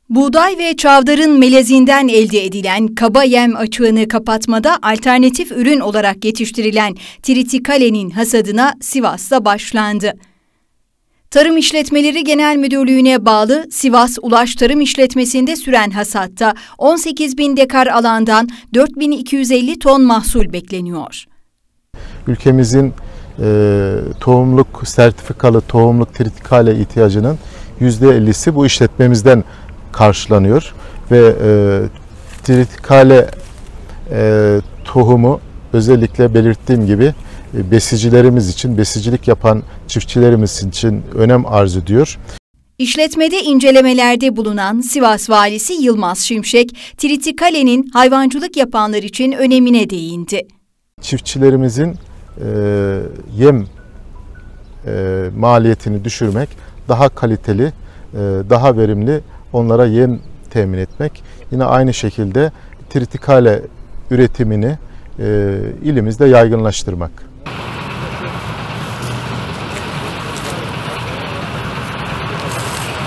Buğday ve çavdarın melezinden elde edilen kaba yem açığını kapatmada alternatif ürün olarak yetiştirilen tritikalenin hasadına Sivas'ta başlandı. Tarım İşletmeleri Genel Müdürlüğü'ne bağlı Sivas Ulaş Tarım İşletmesi'nde süren hasatta 18.000 dekar alandan 4.250 ton mahsul bekleniyor. Ülkemizin tohumluk, sertifikalı tohumluk tritikale ihtiyacının %50'si bu işletmemizden karşılanıyor ve tritikale tohumu özellikle belirttiğim gibi besicilerimiz için, besicilik yapan çiftçilerimiz için önem arz ediyor. İşletmede incelemelerde bulunan Sivas Valisi Yılmaz Şimşek, tritikalenin hayvancılık yapanlar için önemine değindi. Çiftçilerimizin yem maliyetini düşürmek, daha kaliteli, daha verimli onlara yem temin etmek. Yine aynı şekilde tritikale üretimini ilimizde yaygınlaştırmak.